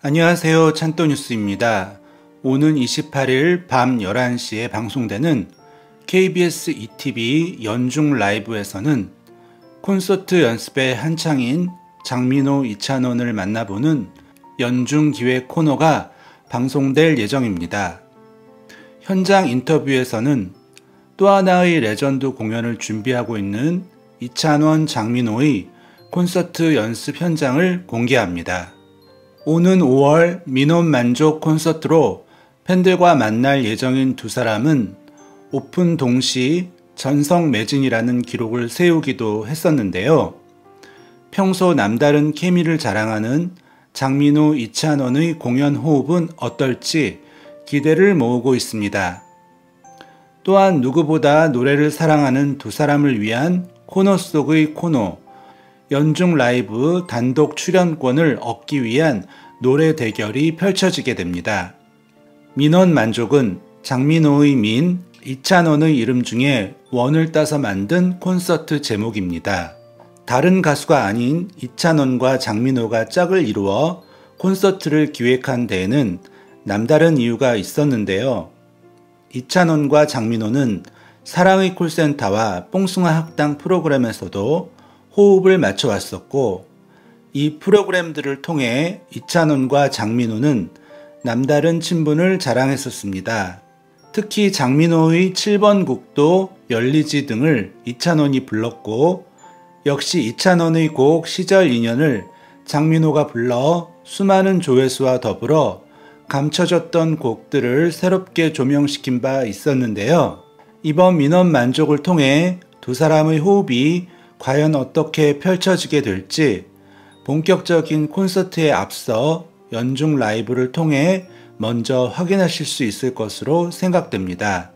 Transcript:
안녕하세요. 찬또뉴스입니다. 오는 28일 밤 11시에 방송되는 KBS ETV 연중 라이브에서는 콘서트 연습에 한창인 장민호, 이찬원을 만나보는 연중 기획 코너가 방송될 예정입니다. 현장 인터뷰에서는 또 하나의 레전드 공연을 준비하고 있는 이찬원, 장민호의 콘서트 연습 현장을 공개합니다. 오는 5월 민원 만족 콘서트로 팬들과 만날 예정인 두 사람은 오픈 동시 전성 매진이라는 기록을 세우기도 했었는데요. 평소 남다른 케미를 자랑하는 장민호, 이찬원의 공연 호흡은 어떨지 기대를 모으고 있습니다. 또한 누구보다 노래를 사랑하는 두 사람을 위한 코너 속의 코너, 연중 라이브 단독 출연권을 얻기 위한 노래 대결이 펼쳐지게 됩니다. 민원 만족은 장민호의 민, 이찬원의 이름 중에 원을 따서 만든 콘서트 제목입니다. 다른 가수가 아닌 이찬원과 장민호가 짝을 이루어 콘서트를 기획한 데에는 남다른 이유가 있었는데요. 이찬원과 장민호는 사랑의 콜센터와 뽕숭아 학당 프로그램에서도 호흡을 맞춰왔었고, 이 프로그램들을 통해 이찬원과 장민호는 남다른 친분을 자랑했었습니다. 특히 장민호의 7번 곡도 열리지 등을 이찬원이 불렀고, 역시 이찬원의 곡 시절 인연을 장민호가 불러 수많은 조회수와 더불어 감춰졌던 곡들을 새롭게 조명시킨 바 있었는데요. 이번 민원 만족을 통해 두 사람의 호흡이 과연 어떻게 펼쳐지게 될지 본격적인 콘서트에 앞서 연중 라이브를 통해 먼저 확인하실 수 있을 것으로 생각됩니다.